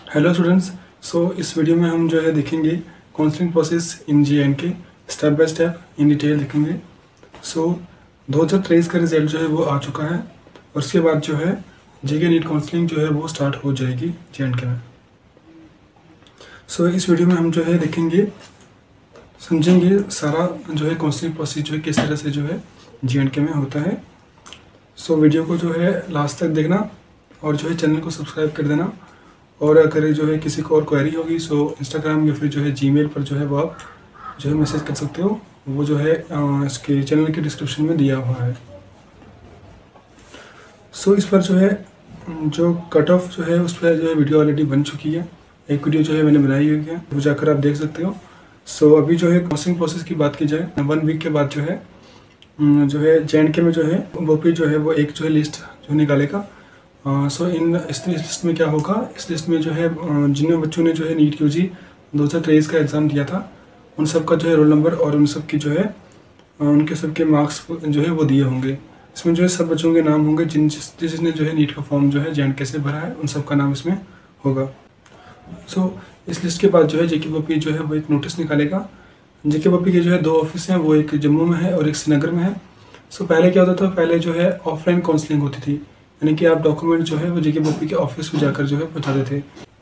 Hello students. इस video में हम जो है देखेंगे counselling process in JNK step by step in detail देखेंगे। 2023 का रिजल्ट जो है वो आ चुका है और उसके बाद जो है JK नीट काउंसलिंग जो है वो स्टार्ट हो जाएगी JNK में। इस वीडियो में हम जो है देखेंगे, समझेंगे सारा जो है काउंसलिंग प्रोसेस जो है किस तरह से जो है JNK में होता है। वीडियो को जो है लास्ट तक देखना और जो है चैनल को सब्सक्राइब कर देना। और अगर जो है किसी को और क्वेरी होगी इंस्टाग्राम या फिर जो है जीमेल पर जो है वो आप जो है मैसेज कर सकते हो, वो जो है इसके चैनल के डिस्क्रिप्शन में दिया हुआ है। इस पर जो है जो कट ऑफ जो है उस पर जो है वीडियो ऑलरेडी बन चुकी है। एक वीडियो जो है मैंने बनाई हुई है, वो जाकर आप देख सकते हो। अभी जो है काउंसलिंग प्रोसेस की बात की जाए, 1 वीक के बाद जो है JNK में जो है वो जो है वो एक जो है लिस्ट जो निकालेगा। इस लिस्ट में क्या होगा, इस लिस्ट में जो है जिन बच्चों ने जो है नीट UG 2023 का एग्ज़ाम दिया था उन सब का जो है रोल नंबर और उन सब की जो है उनके सबके मार्क्स जो है वो दिए होंगे। इसमें जो है सब बच्चों के नाम होंगे जिसने जो है नीट का फॉर्म जो है JNK से भरा है, उन सब का नाम इसमें होगा। इस लिस्ट के बाद जो है JKPOP जो है वो एक नोटिस निकालेगा। JKPOP के जो है 2 ऑफिस हैं, वो एक जम्मू में है और एक श्रीनगर में है। पहले क्या होता था, पहले जो है ऑफलाइन काउंसलिंग होती थी, यानी कि आप डॉक्यूमेंट जो है वो JKPOP के ऑफिस में जाकर जो है पहुँचाते थे।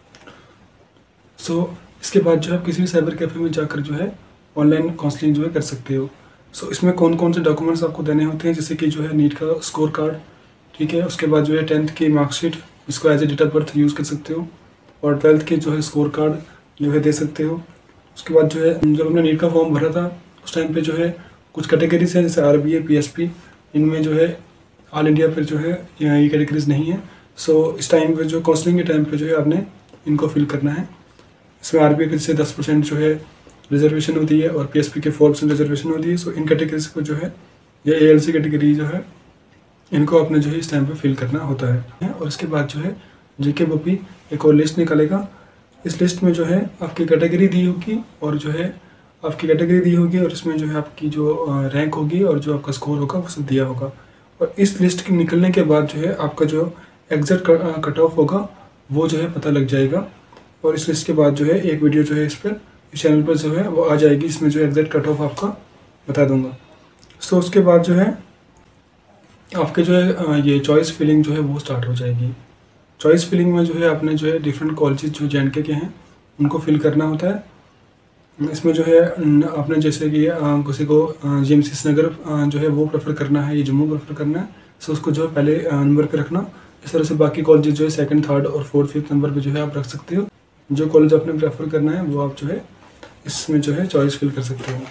इसके बाद जो है किसी भी साइबर कैफ़े में जाकर जो है ऑनलाइन काउंसलिंग जो है कर सकते हो। इसमें कौन कौन से डॉक्यूमेंट्स आपको देने होते हैं, जैसे कि जो है नीट का स्कोर कार्ड, ठीक है, उसके बाद जो है 10th की मार्कशीट, इसको as a date of birth use कर सकते हो, और 12th के जो है स्कोर कार्ड जो है दे सकते हो। उसके बाद जो है जब हमने नीट का फॉर्म भरा था उस टाइम पे जो है कुछ कैटेगरीज हैं, जैसे RBA PSP, इनमें जो है ऑल इंडिया पर जो है ये कैटेगरीज नहीं है। इस टाइम पे जो काउंसलिंग के टाइम पे जो है आपने इनको फिल करना है। इसमें RBA के जैसे 10% जो है रिजर्वेशन होती है और PSP के 4% रिजर्वेशन होती है। इन कैटेगरीज को जो है या ALC कैटेगरी जो है इनको आपने जो है इस टाइम पे फिल करना होता है। और उसके बाद जो है JKPOP एक और लिस्ट निकालेगा। इस लिस्ट में जो है आपकी कैटेगरी दी होगी और जो है आपकी कैटेगरी दी होगी और इसमें जो है आपकी जो रैंक होगी और जो आपका स्कोर होगा वो सब दिया होगा। और इस लिस्ट के निकलने के बाद जो है आपका जो एग्जैक्ट कट ऑफ होगा वो जो है पता लग जाएगा। और इस लिस्ट के बाद जो है एक वीडियो जो है इस चैनल पर जो है वो आ जाएगी, इसमें जो एग्जैक्ट कट ऑफ आपका बता दूंगा। उसके बाद जो है आपके जो है ये चॉइस फिलिंग जो है वो स्टार्ट हो जाएगी। चॉइस फिलिंग में जो है आपने जो है डिफरेंट कॉलेजेस जो JNK के हैं उनको फिल करना होता है। इसमें जो है आपने जैसे कि किसी को GMC श्रीनगर जो है वो प्रेफर करना है, ये जम्मू प्रेफर करना है, उसको जो है पहले नंबर पे रखना। इस तरह से बाकी कॉलेज जो है 2nd, 3rd और 4th, 5th नंबर पे जो है आप रख सकते हो। जो कॉलेज आपने प्रेफर करना है वो आप जो है इसमें जो है चॉइस फिल कर सकते हो।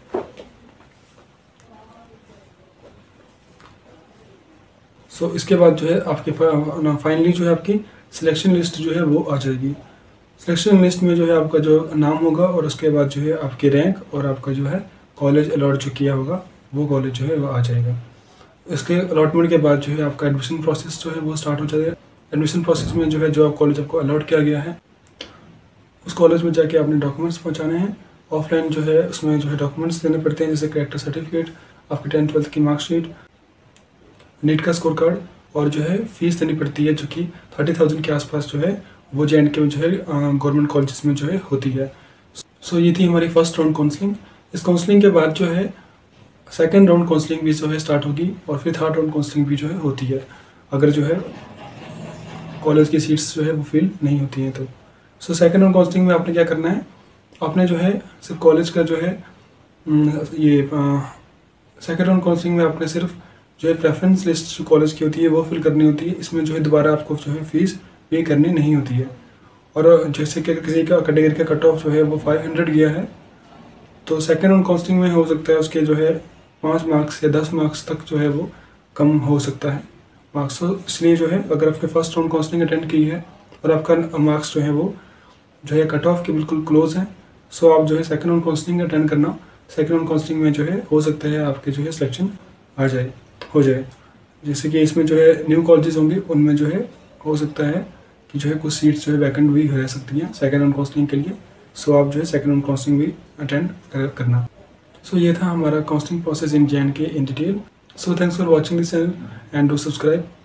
इसके बाद जो है आपके फाइनली जो है आपकी सिलेक्शन लिस्ट जो है वो आ जाएगी। सिलेक्शन लिस्ट में जो है आपका जो नाम होगा और उसके बाद जो है आपकी रैंक और आपका जो है कॉलेज अलॉट जो किया होगा वो कॉलेज जो है वो आ जाएगा। इसके अलॉटमेंट के बाद जो है आपका एडमिशन प्रोसेस जो है वो स्टार्ट हो जाएगा। एडमिशन प्रोसेस में जो है जो कॉलेज आपको अलॉट किया गया है उस कॉलेज में जाके आपने डॉक्यूमेंट्स पहुँचाने हैं। ऑफलाइन जो है उसमें जो है डॉक्यूमेंट्स देने पड़ते हैं, जैसे कैरेक्टर सर्टिफिकेट, आपकी 10th 12th की मार्कशीट, नीट का स्कोर कार्ड, और जो है फीस देनी पड़ती है जो कि 30,000 के आसपास जो है वो JNK में जो है गवर्नमेंट कॉलेजेस में जो है होती है। ये थी हमारी फर्स्ट राउंड काउंसलिंग। इस काउंसलिंग के बाद जो है 2nd राउंड काउंसलिंग भी जो है स्टार्ट होगी और फिर 3rd राउंड काउंसलिंग भी जो है होती है, अगर जो है कॉलेज की सीट्स जो है वो फिल नहीं होती हैं तो। 2nd राउंड काउंसलिंग में आपने क्या करना है, आपने जो है सिर्फ कॉलेज का जो है ये 2nd राउंड काउंसलिंग में आपने सिर्फ जो है प्रेफरेंस लिस्ट जो कॉलेज की होती है वो फिल करनी होती है। इसमें जो है दोबारा आपको जो है फीस पे करनी नहीं होती है। और जैसे कि किसी का कैटेगरी का कट ऑफ जो है वो 500 गया है तो 2nd राउंड काउंसलिंग में हो सकता है उसके जो है 5 मार्क्स या 10 मार्क्स तक जो है वो कम हो सकता है मार्क्स। इसलिए जो है अगर आपने फर्स्ट राउंड काउंसलिंग अटेंड की है और आपका मार्क्स जो है वो जो है कट ऑफ के बिल्कुल क्लोज है, आप जो है 2nd राउंड काउंसलिंग अटेंड करना। 2nd राउंड काउंसलिंग में जो है हो सकता है आपके जो है सिलेक्शन हो जाए। जैसे कि इसमें जो है न्यू कॉलेजेस होंगे उनमें जो है हो सकता है कि जो है कुछ सीट्स जो है वैकेंट भी रह सकती हैं 2nd राउंड काउंसलिंग के लिए। आप जो है 2nd राउंड काउंसलिंग भी अटेंड करना। ये था हमारा counselling process in JNK in detail. Thanks for watching this channel and do subscribe.